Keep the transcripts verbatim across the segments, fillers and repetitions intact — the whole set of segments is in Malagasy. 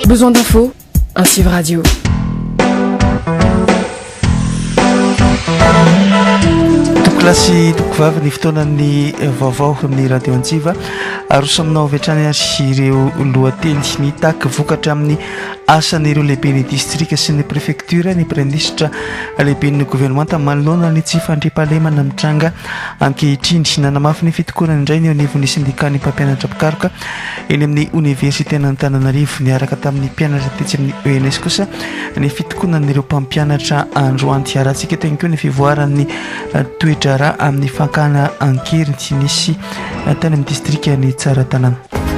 Besoin d'infos? Un Civ Radio. Tokolasy tokovavy ny fotoanan'ny vaovao amin'ny radio Antsiva aroso aminao avy hatrany sy ireo lohateny mitaky vokatra amin'ny asan'ireo lehibe ny distrika sy ny préfecture ny praministra lehiben'ny gouvernemanta manoloana ny tsy fandriam-pahalemana mitranga ankehitriny nanamafy ny fitokonana indray ny anivon'ny sindika ny mpampianatra pikaroka eny amin'ny université n'Antananarivo niaraka tamin'ny mpianatra tetsy amin'ny E N S kosa ny fitokonan'ireo mpampianatra androany aratsika teny koa ny fivoaran'ny toetra raha amin'ny fakana ankery tsy nisy tany amin'ny distrika ny tsara tanàna.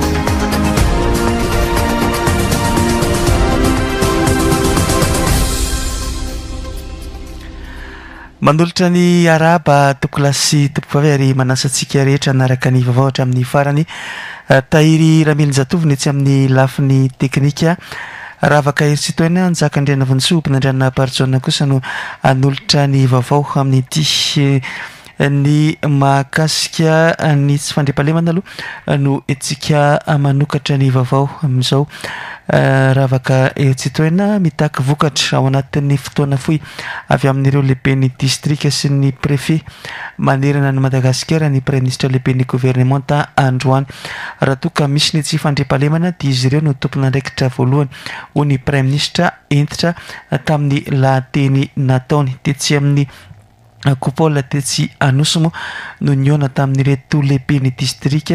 Mandolatra ny araba tokolasy tompofavy ary manasantsika rehetra naraka ny vaovao hatramin'ny farany tahiry Ramilinjatovy ny tsy amin'ny lafiny teknika ravaka erisitoina nzaka andriana vonsoa mpanandriana parijona kosa no anolotra ny vaovao amin'ny ity ny mahakasika ny tsy fandriam-pahalemana aloha no etsika manokatra ny vaovao amin'izao ravaka erisitoina mitaky vokatra ao anatin'ny fotoana fohy avy amin'ireo lehibe ny distrika sy ny préfet manerana ny Madagasikara ny praministra lehibe ny gouvernemanta androany raha toka misy ny tsy fandriam-pahalemana dia izy ireo no tompon'andraikitra voalohany ho ny praministra entitra tamin'ny lahateny nataony tetsy amin'ny Coupola tetsy Anosimo no niona tamin'ireto lehibe ny distrika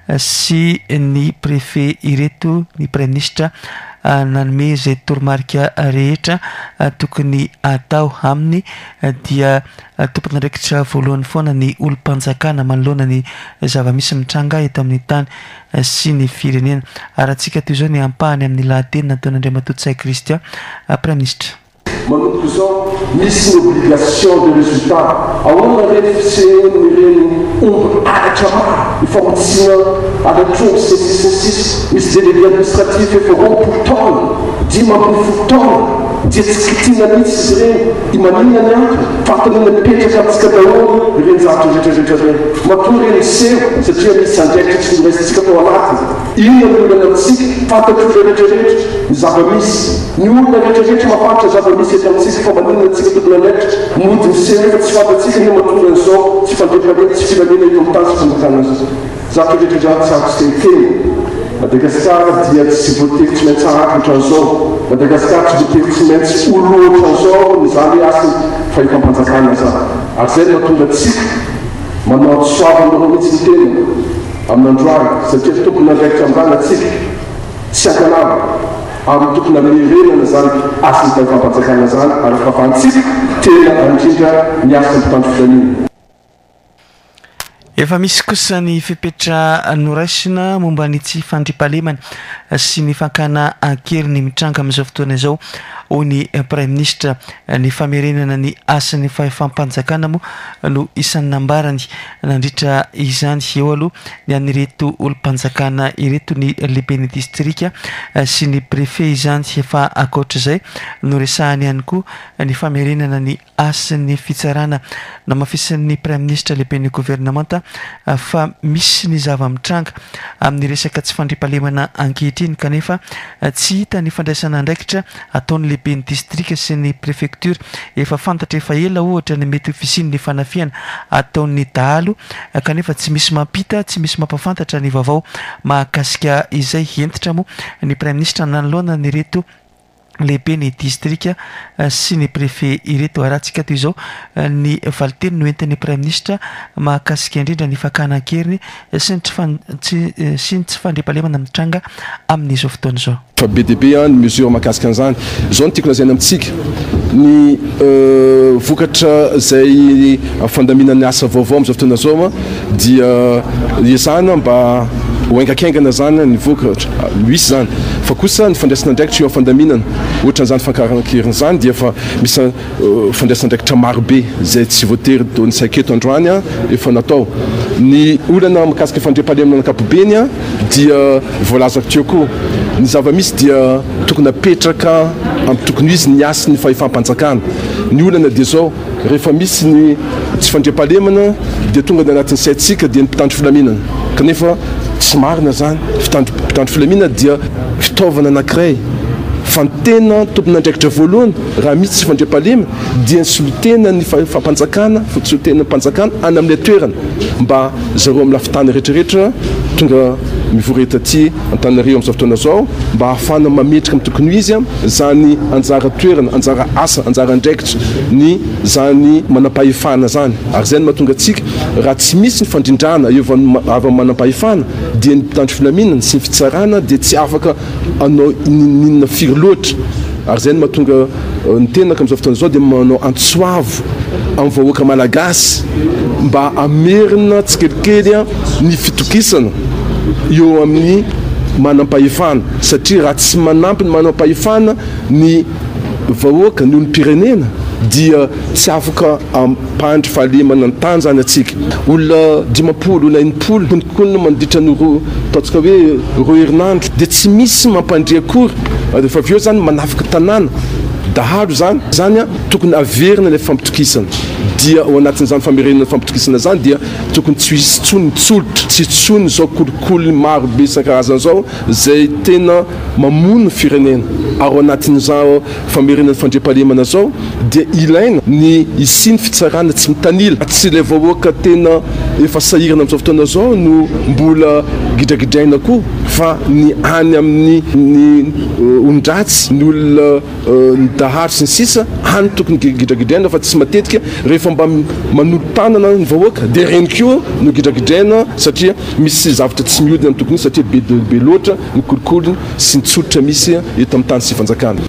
sy ny préfet ireto ny praministra nanome izay toromarika rehetra tokony atao aminy dia tompon'andraikitra voalohany foana ny olom-panjakana manoloana ny zava-misy mitranga eto amin'ny tany sy ny firenena aratsika toy izao ny ampahany amin'ny lahateny nataon'Andriamatoto Christian praministra. Manomboka izao misy ny obligation de résultat ahoana reny fisehoany ireny omby alatra maro ifamotsina alatrongo sesisesisy misy délégué administratif efa roapolo taona dimy ambin'ny folo taona dia tsy kitihana mihitsy izy ireny i maninona ny antony fahatanana mipetraka amintsika daholo ireny zavatra rehetrarehetra ireny matoa reny seho satria misy andraikitra tsy noraisitsika tao anatiny ino ny olana amintsika fantatro rehetrarehetra ny zava-misy ny olona rehetrarehetra mafantatra zava-misy eto amintsika fa maninona antsika tokony andraikitra mody ny seho efa tsy fantatsika ny matonga an'izao tsy fandriam-pahalemana tsy filamena eto amin'ny tany sy fambakana zavatra rehetrarehetra tsara tsy teny Madagasikara dia tsy voatery tsy maintsy harakitra an'izao Madagasikara tsy voatery tsy maintsy oloatra an'izao nyzany asiny fa ifampanjakana zany ary zay mahatonga antsika manao soavana mihitsy ny tena amin'androany satria tokony andraikitra ambana atsika tsy ankanava amin'ny tokony amin'ny renana zany asiny fa ifampanjakana zany ary fahafantsika tena andrindra ny asa mpitandro filamina. Efa misy kosa ny fipetra noraisina momba ny tsy fandriam-pahalemana sy ny fakana ankery ny mitranga amin'izao fotoana izao ho ny praministra ny famerenana ny asany fahefam-panjakana moa no isan'ny nambarany nandritra izany eo aloha ny anireto olom-panjakana ireto ny lehibe ny distrika sy ny préfet izany efa akoatra izay no resahany ihany koa ny famerenana ny asany fitsarana namafisan'ny praministra lehibe ny gouvernemanta fa misy ny zava-mitranga amin'ny resaka tsy fandriam-pahalemana ankehitriny kanefa tsy hita ny fandraisana andraikitra ataon'ny lehibe ny distrika sy ny préfecture efa fantatra efa ela ohatra ny mety ofisiny ny fanafiana ataon'ny dahalo kanefa tsy misy mampita tsy misy mampafantatra ny vaovao mahakasika izay entitra moa ny praministra nanoloana ny reto lehibe ny distrika sy ny préfet ireto aratsika toy izao ny valiteny no entin'ny praministra mahakasika indrindra ny fakana ankeriny sy ny sy ny tsy fandriam-pahalemana mitranga amin'izao fotoana izao. Fa be dia be ny mesure mahakasika an'izany izao no tiako lazaina amintsika ny vokatra izay fandaminan'ny asa vaovao amin'izao fotoana izao dia iasana mba hoengankengana zany ny vokatra misy zany fa kosa ny fandraisana andraikitra eo fandaminana ohatra n'izany fankarankeriny zany dia fa misy fandraisana andraikitra marobe izay tsy voatery ny saiketo androany a efa natao ny olana mahakasika fandriam-pahalemana ankapobeny a dia voalazako teo koa ny zava-misy dia tokony apetraka amin'ny tokony izy ny asy ny fahefam-panjakana ny olana dia zao rehefa misy ny tsy fandriam-pahalemana dia tonga ny anatin'ny saitsika dia ny mpitandro filaminana kanefa tsy marina zany mpitandro filaminana dia fitaovana anankiray fa ny tena tompon'andraikitra voalohany raha misy tsy fandriam-palema dia ny solotena ny fampanjakana solotena mpanjakana any amin'ilay toerana mba zareo amin'ny lafitany rehetrarehetra tonga mivoreta aty Antananarivo amin'izao fotoana zao mba ahafana mametraka amin'ny tokony izy zany anjara toerana anjara asa anjara andraikitra ny zany manam-pahefana zany ary zay no mahatonga atsika raha tsy misy ny fandrindrana eo avy manam-pahefana dia ny mpitandro filaminana sy ny fitsarana dia tsy afaka anao ninona firy loatra ary zay no mahatonga ny tenaka amin'izao fotoana zao dia manao antsoavo amin'ny vahoaka malagasy mba amerina tsikelikely ny fitokisana eo amin'ny manam-pahefana satria raha tsy manampy ny manam-pahefana ny vahoaka ny olom-pirenena dia tsy afaka ampandry fahalemana ny tany zany atsika olona dimampolo olona enimpolo konikokolona mandritra ny ro ataontsika hoe roa herinandro dia tsy misy mampandry akory rehefa avy eo zany manafika tanàna dahalo zany zany a tokony averina ilay fampitokisana dia ao anatin'izany famerenana fampitokisana zany dia tokony tsy hisy tsony tsolotra tsy tsony zao kolikoly maro be isan-karazana zao zay tena mamono firenena ary ao anatin'izao famerenana fandriam-pahalemana zao dia ilaina ny isiny fitsarana tsy mitanila tsy ilay vahoaka tena efa sahirana amin'izao fotoana zao no mbola gidragidraina koa fa ny any amin'ny ny ondratsy ny olona ny daharo sy ny sisa any tokony gidragidraina fa tsy matetika rehefa mba manolo-tanana ny vahoaka dia reny koa no gidragidraina satria misy zavatra tsy miodina amin'ny tokony satria be be loatra ny kolikoliny sy ny tsotra misy eto amin'ny tany sy fanjakana.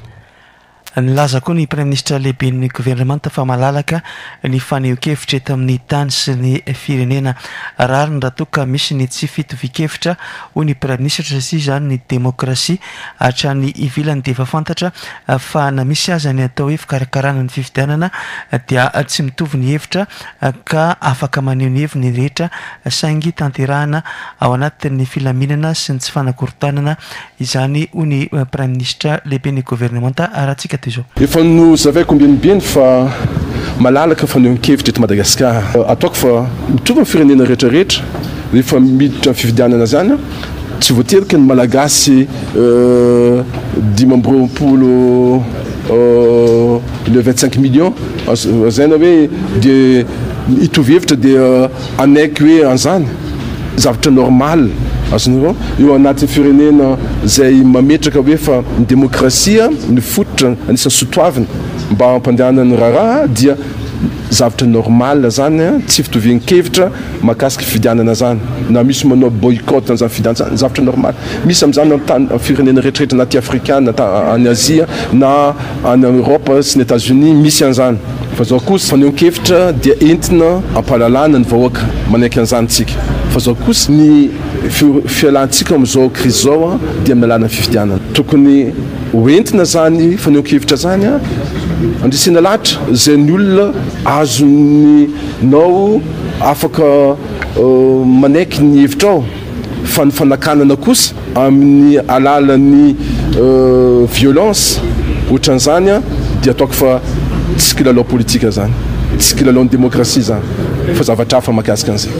Nilaza koa ny premier ministre lehiben'ny gouvernemanta fa malalaka ny faneho-kevitra eto amin'ny tany sy ny firenena rariny raha toa ka misy ny tsy fitovi-kevitra hoy ny premier ministre satria zany ny demokrasia hatrany ivilany dia efa fantatra fa na misy aza ny atao hoe fikarakarana ny fifidianana dia tsy mitovy ny hevitra ka afaka maneho ny heviny rehetra saingy tanterahana ao anatin'ny filaminana sy ny tsy fanakorontanana izany hoy ny premier ministre lehiben'ny gouvernemanta rahantsika efa no zavay combien fa malalaka fanehoan-kevitra eto Madagasikara ataoko fa mitovy amin'ny firenena rehetrarehetra rehefa miditra ny fifidianana zany tsy voaterika ny malagasy dimy amby roapolo le vingt-cinq millions zay na hoe dia hitovy hevitra dia anaiky hoe an'izany zavatra normal azonao eo anatin'ny firenena zay mametraka hoe fa ny demokrasia ny fototra anisan'ny sotoavina mba ampandehanany raharaha dia zavatra normal zany tsy fitovian-kevitra mahakasika fifidianana zany na misy manao boycott an'izany fifidianana zany zavatra normal misy amin'izany amin'ny firenena rehetrarehetra anaty afrikana any azia na any Europe sy ny États-Unis misy an'izany fa zao kosa fanehoan-kevitra dia entina ampahalalana ny vahoaka manaiky an'izany tsika fa zao kosa ny fialantsika amin'izao krizy zao dia amin'ny alàna fifidianana tokony hoentina zany fanehoan-kevitra zany andrisina lahatra zay ny olona azony nao afaka manaiky ny hevitra ao fa ny fanakanana kosa amin'ny alalan'ny violence ohatran'izany dia ataoko fa tsy kilalao politika zany tsy kilalao ny demokrasia zany fa zavatra hafa mahakasika an'izay.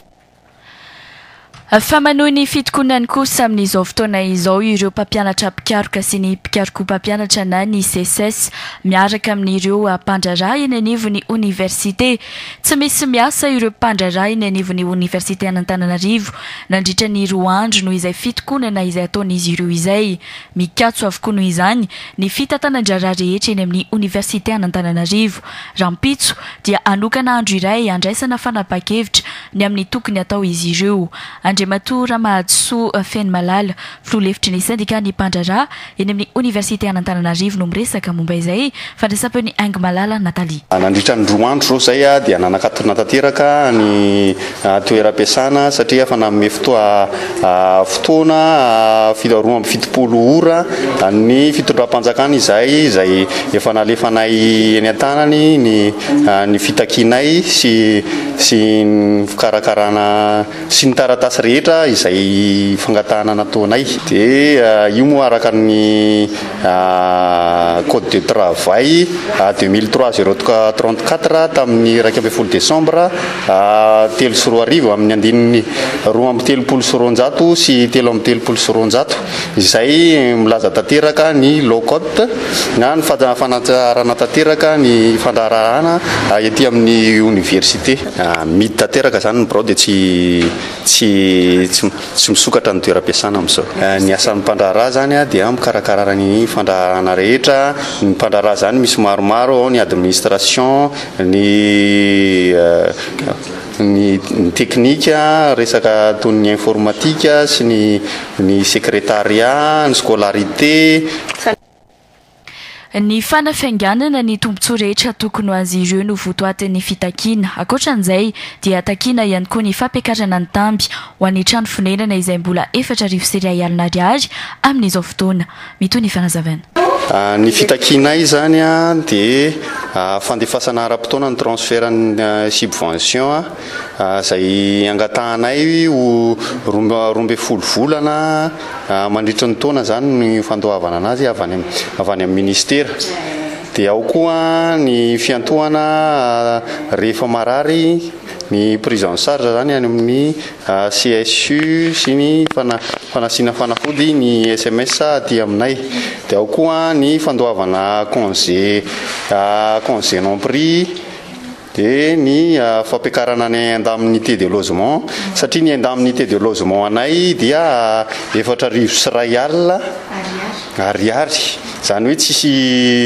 Fa manohy ny fitokonany kosa amin'izao fotoana izao ireo mpampianatra mpikaroka sy ny mpikaroka mpampianatra na ny C S S miaraka amin'ireo mpandraharaha eny anivon'ny université. Tsy misy miasa ireo mpandraharaha eny anivon'ny université an'Antananarivo nandritra ny roa andro noho izay fitokonana izay ataon'izy ireo izay. Mikatso avokoa noho izany ny fitantanan-draharaha rehetra eny amin'ny université an'Antananarivo. Rampitso dia anokana andro iray andraisana fanapa-kevitra ny amin'ny tokony atao izy ireo. Andriamatora Mahadisoa Feny Malala filoha-hevitry ny sindika ny mpandraharaha eny amin'ny université an'Antananarivo no miresaka momba izay fandraisam-peon'ny Aingo Malala Nathalie. Nandritra ny roa andro zao zay dia nanakatona tanteraka ny toeram-piasana satria efa nanome fotoa fotoana roa amby fitopolo ora ny fitondram-panjakana izay izay efa nalefanay eny an-tanany ny ny fitakinay sy sy ny fikarakarana sy ny taratasy rehetra izay fangatahana nataonay dia io moa araka ny code de travail deux mille trois zéro trente-quatre tamin'ny raika amby folo décembre telo sy roa arivo amin'ny andininy roa amby telopolo sy roanjato sy telo amby telopolo sy roanjato izay milaza tanteraka ny low cote na ny fanatsarana tanteraka ny fandarahana ety amin'ny université midy tanteraka zany ny brao dia tsy tsy tsy misokatra ny toeram-piasana amin'izao ny asan'ny mpandraraha zany a dia mikarakara ny fandarahana rehetra ny mpandraraha zany misy maromaro ao ny administration ny ny teknika resaka toy ny informatika sy ny ny secrétariat ny scolarité ny fanafianganana ny tombontsoa rehetra tokony ho azy ireo no votoatin'ny fitakiana ankoatran'izay dia takiana ihany koa ny fampiakarana ny tamby ho an'ny trano fonenana izay mbola efatra arivo sy iray alina ariary amin'izao fotoana mitoy ny fanazavana ny fitakianay zany a dia fandefasana ara-potoana ny transfertny subvention zay angatahanay ho rombe folo volana mandritra ny taona zany ny fandoavana anazy avy any amin'ny ministera dia ao koa ny fiantohana rehefa marary ny prise en charge zany any amin'ny C S U sy ny fanasiana fanafody ny S M S aty aminay dia ao koa ny fandoavana congé congé non pris dia ny fampiakarana ny indemnité de logement satria ny indemnité de logement anay dia efatra arivo sy ray alina ariary zany hoe tsisy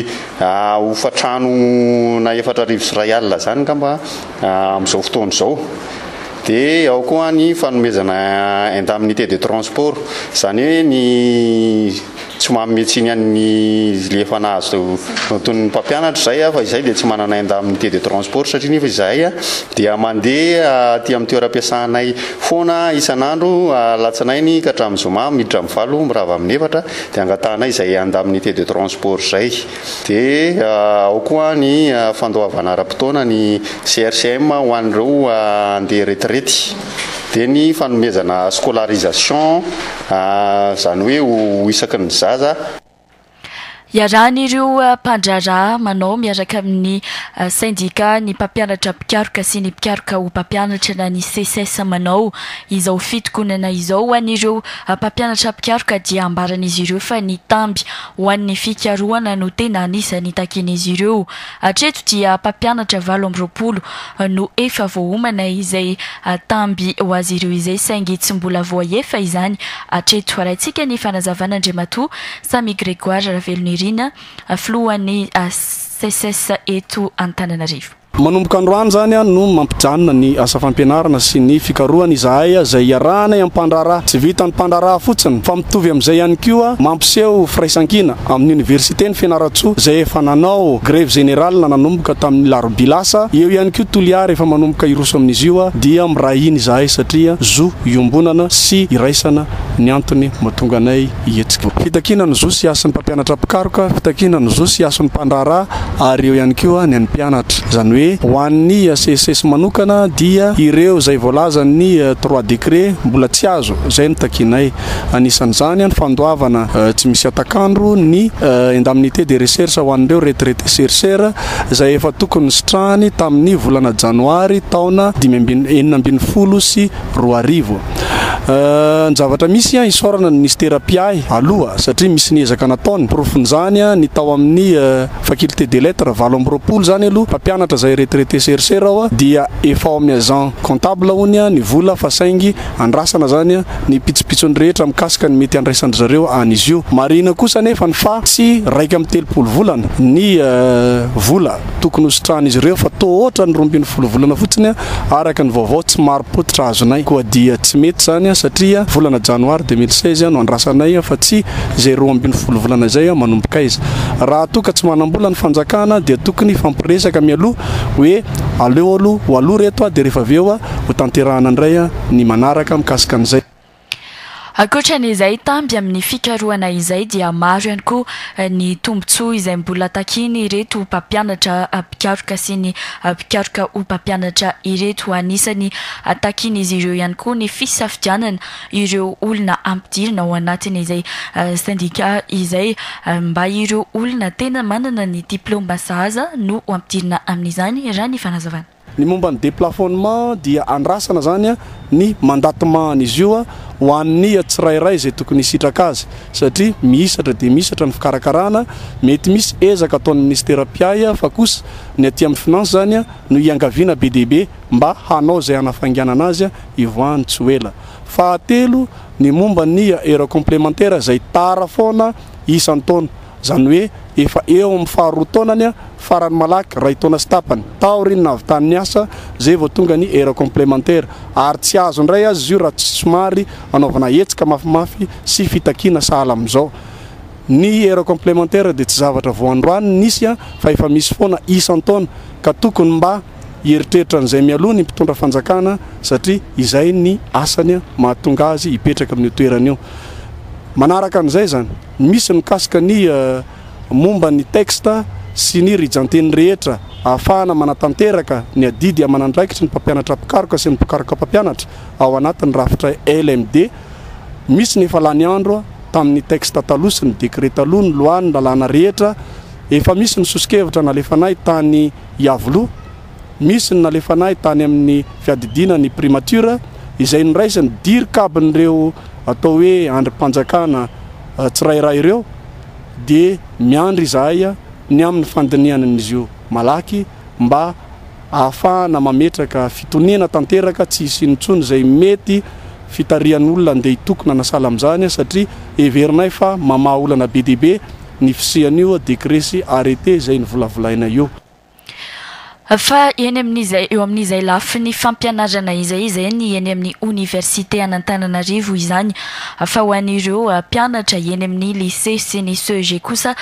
hofatrano na efatra arivo sy ray alina zany ngamba amin'izao fotoana izao dia ao koa ny fanomezana indemnité de transport zany hoe ny tsy mametsiny any le efa nahazo toy ny mpampianatra zay a fa izay dia tsy manana indemnité de transport satria nefa izay a dia mandeha aty amin'ny toeram-piasanay foana isan'andro latsanainy ka hatramin'ny zoma miditra amin'ny valo mirava amin'ny efatra dia angatahanay izay indemnité de transport zay dia ao koa ny fandoavana ara-potoana ny C R C M ho an'ireo andeha retraity dia ny fanomezana scolarisation zany hoe ho isaky ny zaza iarahan'ireo mpandraraha manao miaraka amin'ny syndika ny mpampianatra mpikaroka sy ny mpikaroka ho mpampianatra na ny C S S manao izao fitokonana izao ho an'ireo mpampianatra mpikaroka dia ambaran'izy ireo fa ny tamby ho an'ny fikarohana no tena anisan'ny takin'izy ireo hatreto dia mpampianatra valo amby roapolo no efa voahomana izay tamby ho azy ireo izay saingy tsy mbola voaefa izany hatreto araintsika ny fanazavana Andriamatoa Samy Grégoire Ravelonirina filohan'ny C S S eto Antananarivo manomboka androany zany a no mampijanona ny asa fampianarana sy ny fikarohana izahay zay iarahana am-pandraraha tsy vita ny mpandraraha fotsiny fa mitovy amin'izay ihany koa mampiseho firaisankina amin'ny université ny fianaratsoa zay efa nanao grève générale na nanomboka tamin'ny larobilasa eo ihany koa toliary efa manomboka iroso amin'izy io a dia mirahiny izahay satria zo iombonana sy iraisana ny antony mahatonga anay ietsika fitakina ny zo sy asan'ny mpampianatra mpikaroka fitakina ny zo sy asan'ny mpandraraha ary eo ihany koa ny an'ny mpianatra zany hoe ho an'ny C S S manokana dia ireo zay voalaza ny trois décret mbola tsy azo zay ny takinay anisan'izany ny fandoavana tsy misy atakandro ny indemnité de recherche ho an'ireo retraité chercheur zay efa tokony sitrahany tamin'ny volana janoary taona dimy ambin'ny enina ambin'ny folo sy roa arivo ny zavatra misy a isorana ny ministera piay aloha satria misy ny ezaka nataony profon'izany a ny tao amin'ny faculté des lettres valo amby roapolo zany aloha mpampianatra zay retraité chercheur ao a dia efa ao amin'ny agent comptable hony a ny vola fa saingy andrasana zany a ny pitsopitsony rehetra mikasika ny mety andraisandry zareo an'izy io marina kosa nefa ny fa tsy raika amin'ny telopolo volana ny vola tokony hositrahan'izy ireo fa to ohatra ny roa ambin'ny folo volana fotsiny a araka ny vaovao tsy maro potitra azonay koa dia tsy mety zany a satria volana janoary deux mille seize no andrasanay fa tsy zay roa ambin'ny folo volana zay manomboka izy raha toka tsy manambola ny fanjakana dia tokony fampiresaka mialoha hoe aleo aloha ho aloha reto a dia rehefa aveo a ho tanterahana indray a ny manaraka mikasika an'izay Ankoatran'izay tamby amin'ny fikarohana izay dia maro ihany koa ny tombontsoa izay mbola takiny ireto mpampianatra mpikaroka sy ny mpikaroka ho mpampianatra ireto. Anisany takiny izy ireo ihany koa ny fisafidianana ireo olona ampidirina ao anatin'izay sindika izay mba ireo olona tena manana ny diplôma sahaza no ampidirina amin'izany raha ny fanazavana. Ny momba ny déplafonnement dia andrasana zany a ny mandatement izy io a ho an'ny tsirairay izay tokony hisitraka azy satria misatra dia misatra ny fikarakarana mety misy ezaka ataon'ny ministera piay fa kosa ny aty amin'ny finance zany a no iangaviana B D B mba hanao izay hanafanganana azy a ivoany tsy ho ela. Fahatelo ny momba ny heure complémentaire izay tara foana isan-taona zany hoe efa eo amin'ny faharoa taonany a farany malaky ray taona sy tapany taorinina avy tany asa zay vao tonga ny heure complémentaire ary tsy azo indray azy io raha tsy somary anaovana hetsika mafimafy sy fitakiana sahala amin'izao. Ny heure complémentaire dia tsy zavatra vao androany nisy a fa efa misy foana isan-taona ka tokony mba hieritreritra an'izay mialoha ny mpitondra fanjakana satria izay ny asany mahatonga azy hipetraka amin'ny toerana io. Manaraka an'izay zany misy mikasika ny uh, momba ny texte sy ny rijanteny rehetra ahafahana manatanteraka ny adidy amanandraikitra ny mpampianatra mpikaroka sy ny mpikaroka mpampianatra ao anatin'ny rafitra L M D. Misy ny efa lany andro tamin'ny texte taloha sy ny décret taloha ny loi ny lalàna rehetra efa misy ny sosikevitra nalefanay tany Iavoloha, misy ny nalefanay tany amin'ny fiadidina ny primature izay niraisany dirikabin'ireo atao hoe andrim-panjakana uh, tsirairay ireo dia miandry izahay ny amin'ny fandinianan'izy io malaky mba ahafahana mametraka fitoniana tanteraka tsy hisy intsony izay mety fitarian'olona andeha hitokona nasala amin'izany satria heverinay fa mamaha olana B D B ny fisian'io décret sy arrêté izay ny volavolaina io. Fa eny amin'izay eo amin'izay lafy ny fampianarana izay izay ny eny amin'ny université an'Antananarivo izany fa ho an'ireo mpianatra eny amin'ny lycée sy ny C E G kosa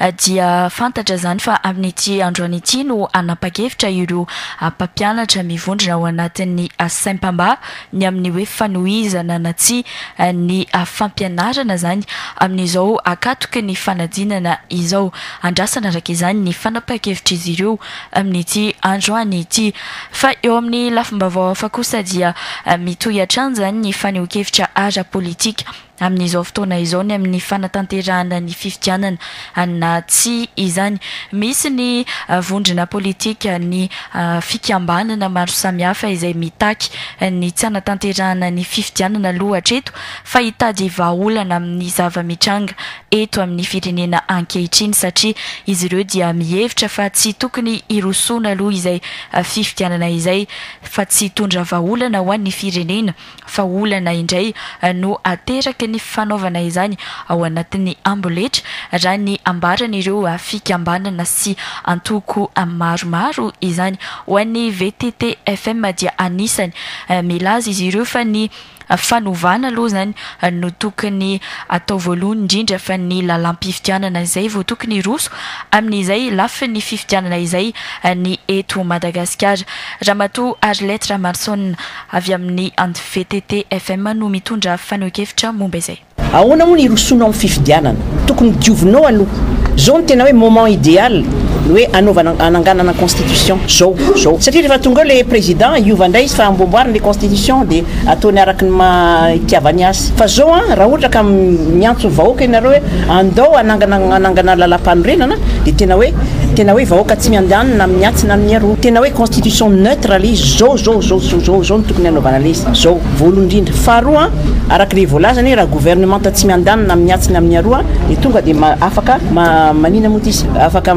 dia fantatra zany fa amin'ity androany ity no anapa-kevitra ireo mpampianatra mivondrona ao anatin'ny Saim-Pamba ny amin'ny hoe fanohizana na tsy ny fampianarana zany amin'izao akatoka ny fanadinana izao andrasana araka izany ny fanapa-kevitra izy ireo amin'ity androany ity. Fa eo amin'ny lafim-baovao hafa kosa dia mitohy-hatrany zany ny faneho-kevitra ara politika amin'izao fotoana izao ny amin'ny fanatanterahana ny fifidianana na tsy izany. Misy ny vondrona politika ny fikambanana maro samihafa izay mitaky ny tsy hanatanterahana ny fifidianana aloha hatreto fa hitady vahaolana amin'ny zava-mitranga eto amin'ny firenena ankehitriny satria izy ireo dia mihevitra fa tsy tokony hirosoana aloha izay fifidianana izay fa tsy hitondra vahaolana ho an'ny firenena fa olana indray no ateraka ny fanaovana izany ao anatin'ny amboletra raha ny ambaran'ireo fikambanana sy antoko maromaro izany. Ho an'ny V T T F M dia anisany milaza izy ireo fa ny fanovana aloha zany no tokony atao voalohany indrindra fa ny lalam-pifidianana izay vao tokony roso amin'izay lafy ny fifidianana izay ny eto Madagasikara. Ramatoa Arlette Marson avy amin'ny V T T F M no mitondra faneho-kevitra momba izay. Ahoana moa ny rosonao amin'ny fifidianana tokony diovinao aloha zao ny tena hoe moment idéal hoe anaovana ananganana constitution zao zao satria rehefa tonga le président iovandray izy fa ambomboariny le constitution dia ataony araka ny maitiavany azy fa zao a raha ohatra ka miantso vahoaka ianareo hoe andao anangana anangana lalam-panorenana dia tena hoe tena hoe vahoaka tsy miandanina miatsina amin'ny aroa tena hoe constitution neutre le izy zao zao zao zao zao no tokony anaovana le izy zao voalohany indrindra. Faharoa araka le voalazany raha gouvernement tsy miandanina miatsina amin'ny aroa dia tonga dia afaka manina moa izy afaka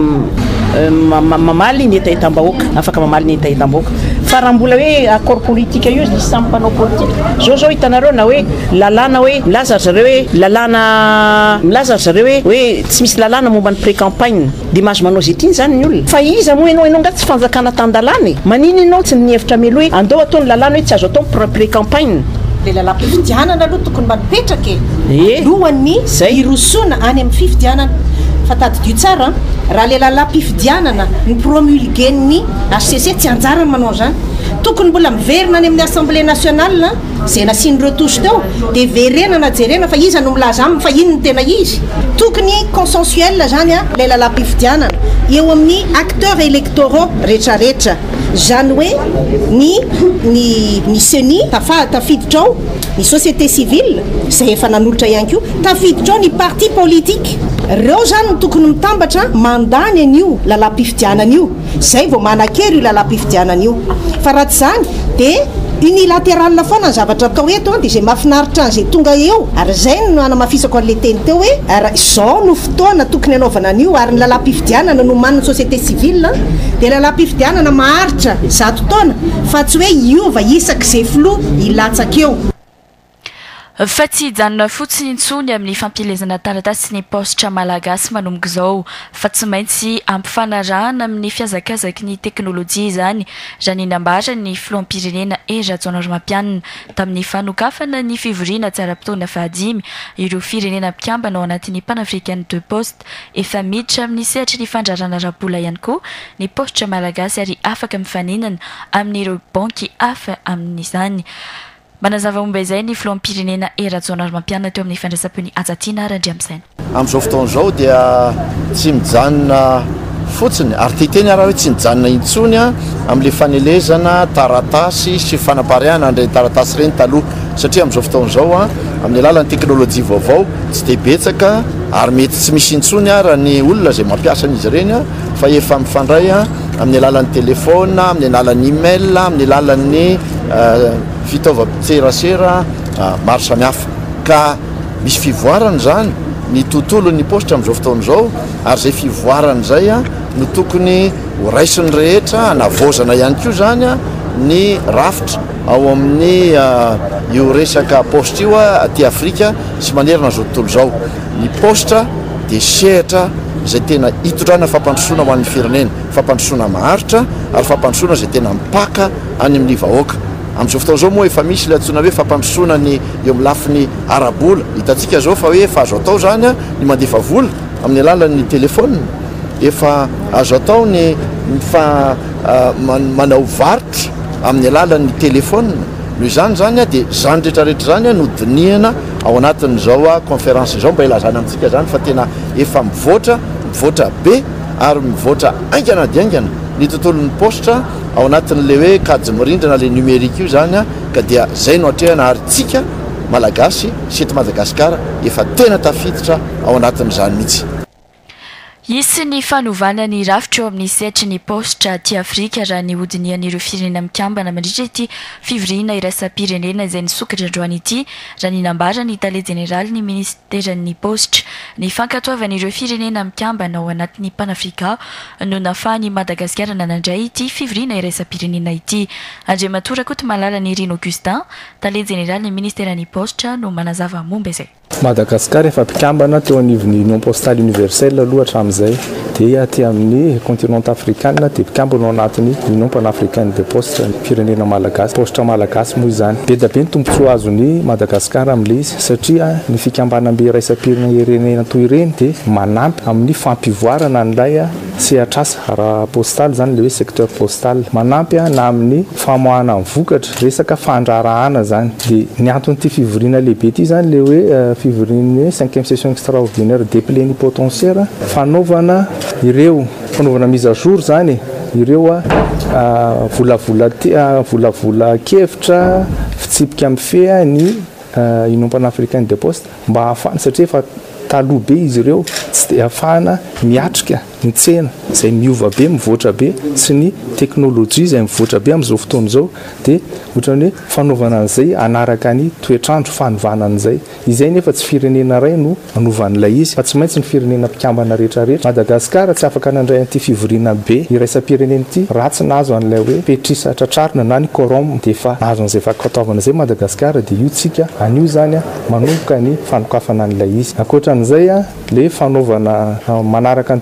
mamaly ny etaetam-bahoaka afaka mamaly ny etaetam-bahoaka fa raha mbola hoe accord politique io izy samy mpanao politique zao zao hitanareo na hoe lalàna hoe milaza zareo hoe lalàna milaza zareo hoe hoe tsy misy lalàna momba ny pré-campagne dia mahazo manao zay tiany zany ny olona fa iza moa ianao ianao nga tsy fanjakana tan-dalàna e manino ianao tsy nihevitra mialoha hoe andao atao ny lalàna hoe tsy azo atao pré-campagne le lalam-pifidianana aloha tokony mba mipetraka e lohany zay irosona any amin'ny fifidianana fa tadidio tsara raha le lalam-pifidianana ny promulguen'ny H C C tsy anjarany manao zany tokony mbola miverina any amin'ny assemblée nationale zay nasian'ireo tosy teo dia verena na jerena fa izy no milaza aminy fa ino ny tena izy tokony consensuel zany a lay lalam-pifidianana eo amin'ny acteurs électoraux rehetrarehetra zany hoe ny ny ny seni tafa tafiditra ao ny société civile zay efa nanolotra ihany ko tafiditra ao ny parti politique reo zany no tokony mitambatra mandany an'io lalam-pifidianana io zay vao manan-kery io lalam-pifidianana io fa raha tsy zany dia unilatéral foana ny zavatra atao eto dia zay mahafinaritra an'izay tonga eo ary zay no anamafisako an'le teny teo hoe ary izao no fotoana tokony anaovana an'io ary ny lalam-pifidianana no maniny société civile dia lalam-pifidianana maharitra zato taona fa tsy hoe iova isak'izay filoha ilatsaka eo fa tsy hijanona fotsiny intsony amin'ny fampilezana taratasy ny postra malagasy manomboka izao fa tsy maintsy ampifanarahana amin'ny fiazakazaky ny teknôlôjia izany zany nambara ny filoham-pirenena Rajaonarimampianina tamin'ny fanokafana ny fivoriana tsara-potoana fahadimy ireo firenena mpiambana ao anatin'ny panafricaine de poste efa miditra amin'ny sehatra ny fandrarana rabola ihany koa ny postra malagasy ary afaka mifaninana amin'ireo banky hafa amin'izany. Manazava momba izay ny filoham-pirenena Rajaonarimampianina teo amin'ny fandraisam-pony Ajatina Randriamisaina. Amin'izao fotoana izao dia tsy mijanona fotsiny ary titeny araha hoe tsy mijanona intsony a amin'ilay fanelezana taratasy sy fanapariana an'ireny taratasy ireny taloha satria amin'izao fotoana izao a amin'ny alalan'ny teknôlôjia vaovao tsy dia betsaka ary mety tsy misy intsony a raha ny olona izay mampiasa an'izy ireny a fa efa mifandray a amin'ny alalan'ny telefona, amin'ny alalan'ny email, amin'ny alalan'ny fitaovam-pitserasera maro samihafa ka misy fivoarana zany ny tontolon'ny postra amin'izao fotoana izao ary zay fivoarana izay a no tokony ho raisiny rehetra hanavozana ihany koa zany a ny rafitra ao amin'ny io resaka postra io a aty Afrika sy manerana zao tontolo izao ny postra dia sehatra zay tena hitondrana fampandrosoana ho an'ny firenena fampandrosoana maharitra ary fampandrosoana zay tena mipaka any amin'ny vahoaka amin'izao fotoana izao moa efa misy ilay antsoina hoe fampandrosoana ny eo amin'ny lafiny arabola hitantsika zao fa hoe efa azo atao zany a ny mandefa vola amin'ny alalan'ny telefona efa azo atao ny fa manao varitra amin'ny alalan'ny telefona noho izany zany a dia zany rehetrarehetra zany a no dinihana ao anatin'izao a conférence izao mba ilazana amintsika zany fa tena efa mivoatra mivoatra be ary mivoatra aingana dia aingana ny tontolon'ny postra ao anatin'le hoe kajy mirindrana le numérika io zany a ka dia zay no atrehana ary tsika malagasy sy eto Madagasikara efa tena tafiditra ao anatin'izany mihitsy. Isy ny fanovana ny rafitra eo amin'ny sehatra ny postra aty Afrika raha ny hodinian'ireo firenena mikambana mandritra ity fivoriana iraisam-pirenena izay nisokatra androany ity raha ny nambara ny tale jeneraly ny ministeran'ny postra ny fankatoavan'ireo firenena mikambana ao anatin'ny panafrika no nafahan'ny Madagasikara nanandray ity fivoriana iraisam-pirenena ity. Andriamatora koa malala ny Rino Augustin tale jeneraly ny ministeran'ny postra no manazava momba izay. Madagasikara efa mpikambana teo anivon'ny Union Postale Universelle aloha hatramin'izay dia aty amin'ny continent africaine dia mpikambana ao anatin'ny Union Panafricaine de Poste firenena malagasy postra malagasy moa izany be da be ny tombontsoa azon'ny Madagasikara amin'ilay izy satria ny fikambanam-be iraisam-pirenena toy ireny dia manampy amin'ny fampivoarana an'ilay sehatr'asa raha postale zany le hoe secteur postal manampy na amin'ny famoahana amin'ny vokatra resaka fandrarahana zany dia ny anton'ity fivoriana lehibe ity zany le hoe fivoriana cinquième session extraordinaire des plénipotentiaires fanaovana ireo fanaovana mise à jour zany ireo a volavola volavola kevitra fitsipika amin'ny fea ny Union Panafricaine de Poste mba ahafahana satria efa taloha be izy ireo tsy dia ahafahana miatrika ny tsena izay miova be mivoatra be sy ny teknôlôjia izay mivoatra be amin'izao fotoana izao dia ohatrany hoe fanaovana an'izay anaraka ny toetrandro fanovana an'izay izay nefa tsy firenena iray no anovan'ilay izy fa tsy maintsy ny firenena mpikambana rehetrarehetra. Madagasikara tsy afaka nandray an'ity fivoriana be iraisam-pirenena ity raha tsy nahazo an'ilay hoe petrisa tratrarina na ny corom dia efa nahazo an'izay fakataovana izay Madagasikara dia io tsika anio zany a manomboka ny fanokafana an'ilay izy. Ankoatran'izay a le fanaovana manaraka ny toetrandro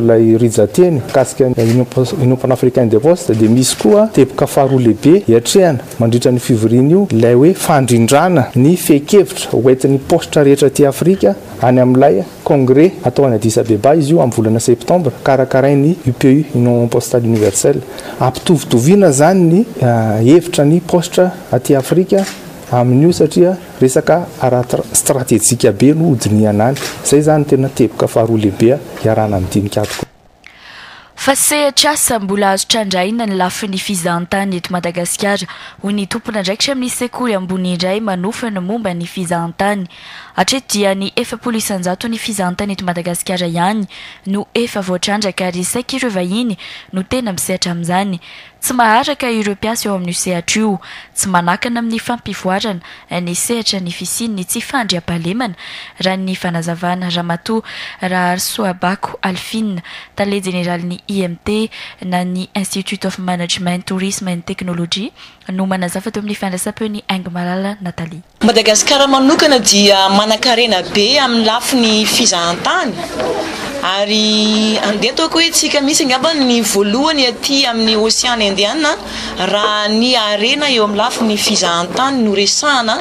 ilay rizateny kasika Union panafricaine de poste dia misy koa teboka faharoa lehibe hiatrehana mandritra ny fivoriny io ilay hoe fandrindrana ny fekevitra hoentin'ny postra rehetra ty Afrika any amin'ilay congrès atao any Addis Abeba izy io amin'ny volana septembre karakarainy U P U Union postale universelle ampitovitovina zany ny hevitra ny postra aty Afrika amin'io satria resaka ara stratégique be no hodiniana any zay zany tena teboka faharoa lehibe hiarana amin'dinika tokoa. Fa sehatra asa mbola azo trandraina ny lafin'ny fizahantany eto Madagasikara hoy ny tompona ndraikitra amin'ny sekoly ambony indray manofana momba ny fizahantany. Hatreto dia ny efapolo isanjato ny fizahantany eto Madagasikara ihany no efa voatrandraka ary saika ireo vahiny no tena misehatra amin'izany. Tsy maharaka ireo mpiasa eo amin'ny sehatra io, tsy manakana amin'ny fampivoarana ny sehatra ny fisiany tsy fandriam-pahalemana raha ny fanazavana Ramatoa Raharsoabako Alfine, tale generalin'ny I M T na ny Institute of Management, Tourism and Technology no manazava teo amin'ny fandraisam-peon'ny Aingo Malala Nathalie. Madagasikara manokana dia manan-karena be amin'ny lafiny fizahantany ary andeha toako hoe tsika misy angamba ny voalohany aty amin'ny Ocean Indiana raha ny arena eo amin'ny lafiny fizahantany no resahana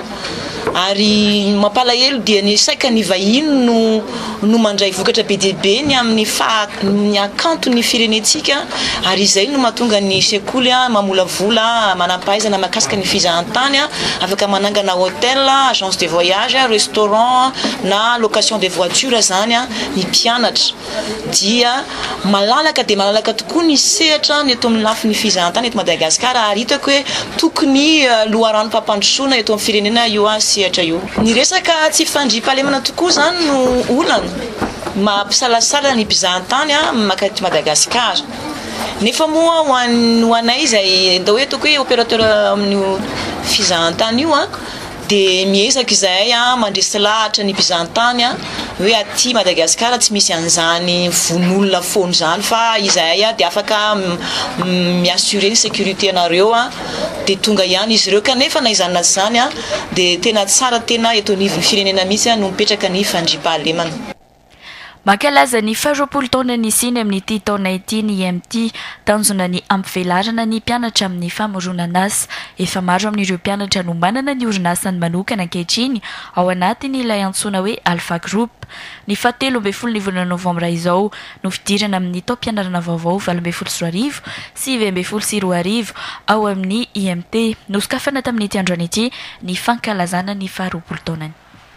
ary mampalahelo dia ny saika ny vahiny no no mandray vokatra be dia be ny amin'ny fa ny akanto ny firenetsika ary izay no mahatonga ny sekoly mamolavola manampahaizana mahakasika ny fizahantany afaka manangana hôtel, agence de voyage, restaurant na location de voiture zany ny mpianatra dia malalaka dia malalaka tokoa ny sehatra ny eto amin'ny lafiny fizahantany eto Madagasikara ary hitako hoe tokony loharanom-pampandrosoana eto amin'ny firenena io sehatra io. Ny resaka tsy fandriam-pahalemana tokoa zany no olana mampisalasala ny mpizahantany makati Madagasikara. Nefa moa ho anay izay ndao hoe toko hoe opérateur amin'ny fizahantany io dia miezaka izahay mandresy lahatra ny mpizahantany hoe aty Madagasikara tsy misy an'izany vonolona foana zany fa izahay dia afaka miassurer ny sécurité anareo dia tonga ihany izy ireo kanefa na izany na zany dia tena tsara tena eto anivon'ny firenena mihitsy no mipetraka ny fandriam-pahalemana. Mankalaza ny faharoapolo taona nisiny amin'ity taona ity ny I M T tanjona ny ampivelarana ny mpianatra amin'ny famoronana asa. Efa maro amin'ireo mpianatra no manana ny orinasany manokana ankehitriny ao anatin'ilay antsoina hoe Alpha Group. Ny fahatelo ambin'ny folo ny volana novambra izao no fidirana amin'ny taom-pianarana vaovao valo ambin'ny folo sy roa arivo, sivy ambin'ny folo sy roa arivo ao amin'ny I M T. Nosokafana tamin'ity androany ity ny fankalazana ny faharoapolo taonany.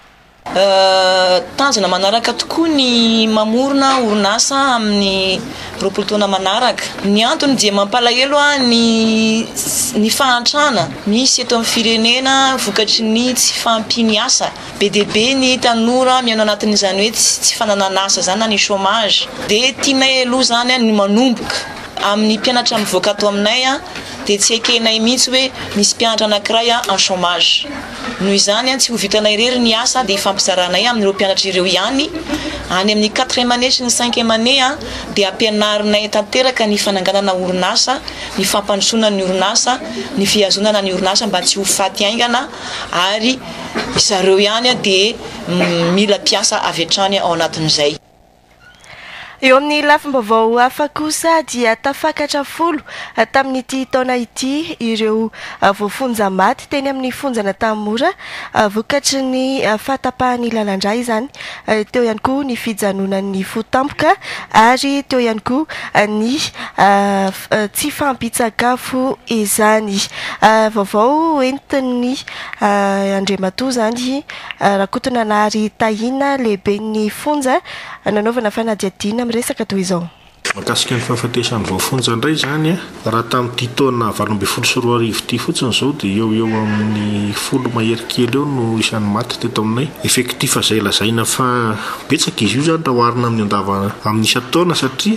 Uh, tanjona manaraka tokoa ny mamorona orinasa amin'ny roapolo taona manaraka. Ny antony dia mampalahelo ny ny fahantrana misy eto amin'ny firenena vokatry ny tsy fampiniasa be dia be ny tanora miano anatin'izany hoe tsy fananana asa zany na ny chômage dia tianay aloha zany ny manomboka amin'ny mpianatra mivoaka ato aminay dia tsy ekenay mihitsy hoe misy mpianatra anankiray en chômage. Noho izany tsy ho vitanay rery ny asa dia ifampizaranay amin'ireo mpianatra ireo ihany any amin'ny quatrième année sy ny cinquième année dia ampianarinay tanteraka ny fananganana orinasa, ny fampandrosoana ny orinasa, ny fiazonana ny orinasa mba tsy ho faty aingana ary zareo ihany dia mila mpiasa avy hatrany ao anatin'izay. Eo amin'ny lafim-baovao hafa kosa dia tafakatra folo tamin'ity taona ity ireo voafonja maty teny amin'ny fonjana Tamora vokatry ny fahatapahan'ny lalandray izany. Teo ihany koa ny fijanonan'ny fotampoka ary teo ihany koa ny tsy fampitsakafo izany. Vaovao entin'ny Andriamatoa zany Rakotona Nahary Tahina lehibe ny fonja nanaovana fanadihadiana resaka toy izao. Mahakasika ny fahafatesan'ny voafonja indray zany raha tamin'ity taona valo ambin'ny folo sy roa arivo ity fotsiny izao dia eo eo amin'ny folo mahery kely eo no isan'ny maty teto aminay. Effectif izay lazaina fa betsaka izy io zany raha oharina amin'ny andava amin'ny isan-taona satria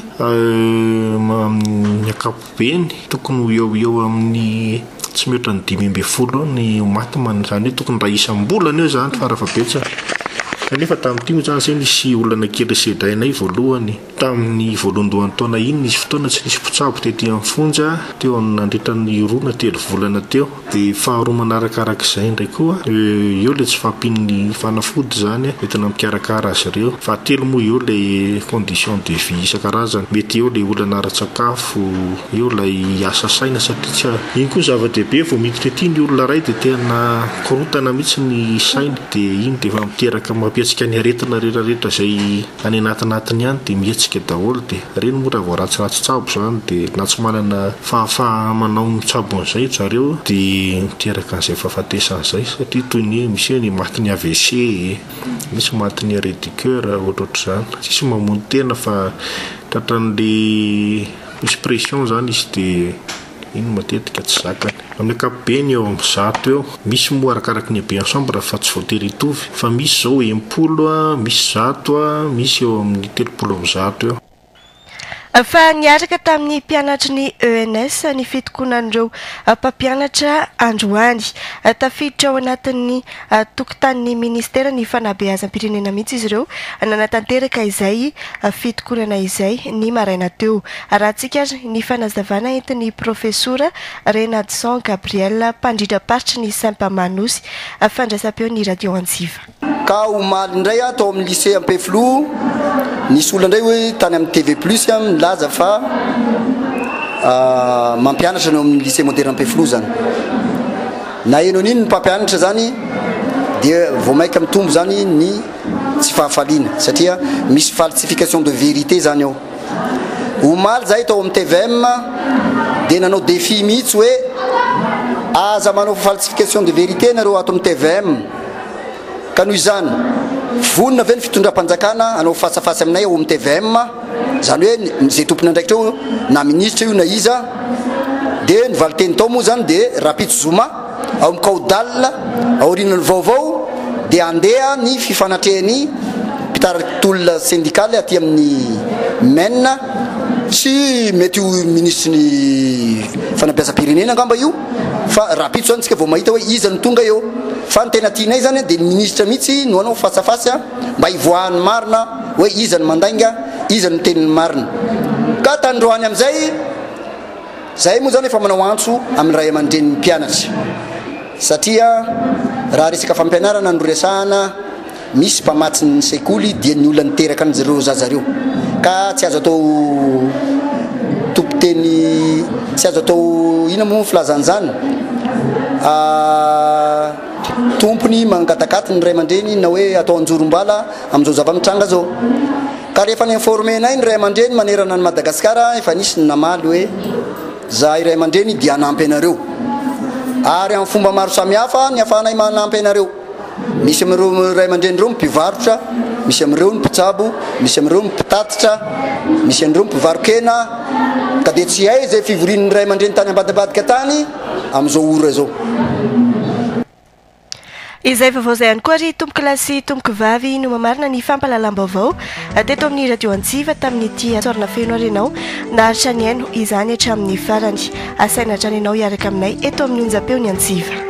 amin'ny ankapobeny tokony eo eo amin'ny tsy mihoatra ny dimy ambin'ny folo ny maty man zany hoe tokony raha isam-bolana eo zany fa raha fa betsaka kanefa tamin'ity moa zany zay nisy olana kely sedrainay voalohany tamin'ny voalohandohan'ny taona iny nisy fotoana tsy nisy mpitsabo tety amin'ny fonja teo nandritran'ny roa na telo volana teo dia faharoa manarakarak'izay ndray koa eo le tsy fampin'ny fanafody zany entina mikarakara azy ireo fahatelo moa eo le condition de vie isan-karazany mety eo le olana ara-tsakafo eo lay asa saina satria tsy iny koa zava-dehibe vao miditra ety ny olona ray dia tena korotana mihitsy ny sainy dia iny dia efa miteraka mampiatsika ny aretina rehetrarehetra zay any anatinatiny ihany dia mietsika daholo dia reny moa raha vao ratsiratsy tsabo zany dia na tsy manana fahafaha manao mitsabo an'izay zareo dia miteraka an'izay fahafatesan'izay satria toy ny misy hoe ny matin'ny A V C misy matin'ny arrêt du cœur ohatrohatr' zany tsisy mamono tena fa tratran'le misy pression zany izy dia iny matetika tsy zakany amin'ny ankapobeny eo amin'ny zato eo misy moa arakaraky ny habe ensemble fa tsy voatery hitovy fa misy zao empolo a misy zato a misy eo amin'ny telopolo amin'ny zato eo fa niaraka tamin'ny mpianatry ny E N S ny fitokonan'ireo mpampianatra androany tafiditra ao anatin'ny tokotanin'ny ministera ny fanabeazam-pirenena mihitsy izy ireo nanatanteraka izay fitokonana izay ny maraina teo rahantsika ny fanazavana entin'ny profesora Renadson Gabriel mpandrindra paritry ny Saint-Pamanosy fandraisam-peo ny radio Anjiva ka omaly indray atao amin'ny lycée Ampeflo nisy olona indray hoe tany amin'ny T V plus milaza fa mampianatra no amin'ny lycée moderne Ampeflo zany na eno an'iny ny mpampianatra zany dia vao maika mitombo zany ny tsy fahafaliana satria misy falsification de vérité zany ao omaly zay tao amin'ny T V M dia nanao défi mihitsy hoe aza manao falsification de vérité nareo ato amin'ny T V M ka noho izany vonina ve ny fitondram-panjakana anao fasafasy aminay ao amin'ny T V M zany hoe zay tompony andraikitra eo na ministre io na iza dia ny valiteny tao moa zany dia Rapito Zuma ao amin'ny caudal aorinany vaovao dia andeha ny fifanatrehany mpitaratolona syndicale aty amin'ny men tsy mety io ministre ny fanabeazam-pirenena angamba io fa Rapito zany tsika vao mahita hoe iza ny tonga eo fa ny tena tianay zany dia ny ministre mihitsy no anao fasafasy mba hivoahany marina hoe iza ny mandainga iza ny teniny marina ka tandroany amin'izay zay moa zany efa manao antso amin'ny ray aman-dreniny mpianatra satria raha resaka fampianarana no resahana misy mpamatsy ny sekoly dia ny olona niteraka an'zareo zazareo ka tsy azo atao tompoteny tsy azo atao ina moa filazan'izany tompony mangatakaty ny ray aman-dreny na hoe atao anjorom-bala amin'izao zava-mitranga zao ka rehefa ny informenay ny ray aman-dreny manerana ny Madagasikara efa nisy ny namaly hoe zahay ray aman-dreny dia anampy anareo ary amin'ny fomba maro samihafa ny afahanay manampy anareo misy amin'ireo ray aman-dreny reo mpivarotra misy amin'ireo ny mpitsabo misy amin'ireo ny mpitatitra misy amin'ireo mpivarokena ka dia tsy hay zay fivorian'ny ray aman-dreny tany ambadibadika tany amin'izao ora zao izay vaovao zay ihany koa ry tomboky lasy tomboky vavy no mamarina ny fampalalam-baovao teto amin'ny radio Anjiva tamin'ity asorana feno arenao naharitra ny aino izany hatramin'ny farany asaina hatrany ianao hiaraka aminay eto amin'ny onjam-peo ny Anjiva